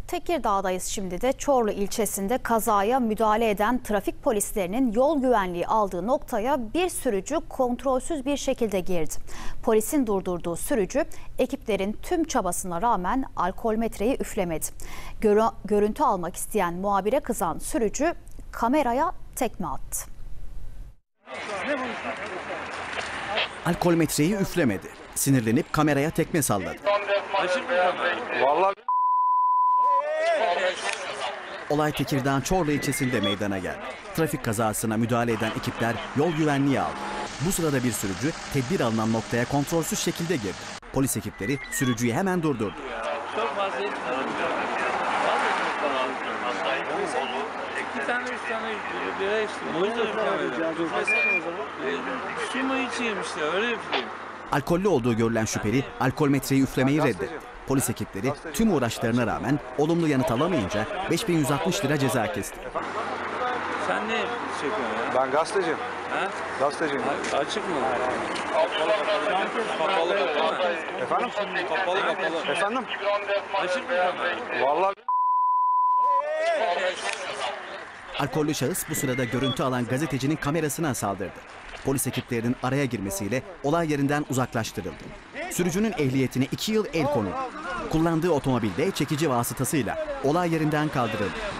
Tekirdağ'dayız şimdi de. Çorlu ilçesinde kazaya müdahale eden trafik polislerinin yol güvenliği aldığı noktaya bir sürücü kontrolsüz bir şekilde girdi. Polisin durdurduğu sürücü ekiplerin tüm çabasına rağmen alkol metreyi üflemedi. Görüntü almak isteyen muhabire kızan sürücü kameraya tekme attı. Alkol metreyi üflemedi. Sinirlenip kameraya tekme salladı. Vallahi Olay Tekirdağ Çorlu ilçesinde meydana geldi. Trafik kazasına müdahale eden ekipler yol güvenliği aldı. Bu sırada bir sürücü tedbir alınan noktaya kontrolsüz şekilde girdi. Polis ekipleri sürücüyü hemen durdurdu. Çok fazla İki tane, üç tane bira içtim. O yüzden su mu içeyim işte, öyle yapayım. Alkollü olduğu görülen şüpheli alkol metreyi üflemeyi reddetti. Polis ekipleri tüm uğraşlarına rağmen olumlu yanıt alamayınca 5.160 lira ceza kesti. Sen ne çekiyorsun ya? ben gazeteciyim. Ha? Gazeteciyim. Açık mı? Kapalı. Efendim? Kapalı. Efendim? Açık mı kamera? Vallahi Alkollü şahıs bu sırada görüntü alan gazetecinin kamerasına saldırdı. Polis ekiplerinin araya girmesiyle olay yerinden uzaklaştırıldı. Sürücünün ehliyetine 2 yıl el konuldu. Kullandığı otomobilde çekici vasıtasıyla olay yerinden kaldırıldı.